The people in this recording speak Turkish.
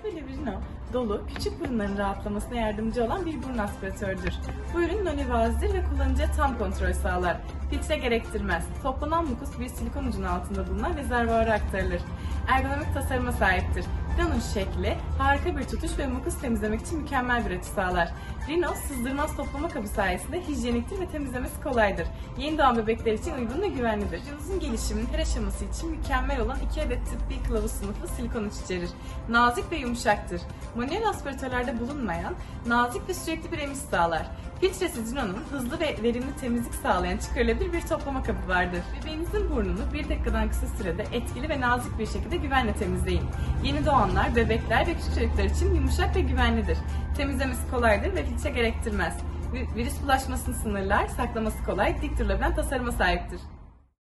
Mesafe Levrino, dolu, küçük burunların rahatlamasına yardımcı olan bir burun aspiratördür. Bu ürün non-invazdır ve kullanıcıya tam kontrol sağlar. Filtre gerektirmez. Toplanan mukus bir silikon ucunun altında bulunan rezervuara aktarılır. Ergonomik tasarıma sahiptir. Rhino'nun şekli, harika bir tutuş ve mukus temizlemek için mükemmel bir açı sağlar. Rhino, sızdırmaz toplama kabı sayesinde hijyeniktir ve temizlemesi kolaydır. Yeni doğan bebekler için uygun ve güvenlidir. Vücudunuzun gelişiminin her aşaması için mükemmel olan 2 adet tıbbi kılavuz sınıfı silikon uç içerir. Nazik ve yumuşaktır. Manuel aspiratörlerde bulunmayan, nazik ve sürekli bir emiş sağlar. Filtresiz Rhino'nun hızlı ve verimli temizlik sağlayan çıkarılabilir bir toplama kabı vardır. Bebeğinizin burnunu 1 dakikadan kısa sürede etkili ve nazik bir şekilde güvenle temizleyin. Yeni doğanlar, bebekler ve küçük çocuklar için yumuşak ve güvenlidir. Temizlemesi kolaydır ve filtre gerektirmez. Virüs bulaşmasını sınırlar, saklaması kolay, dik durulabilen tasarıma sahiptir.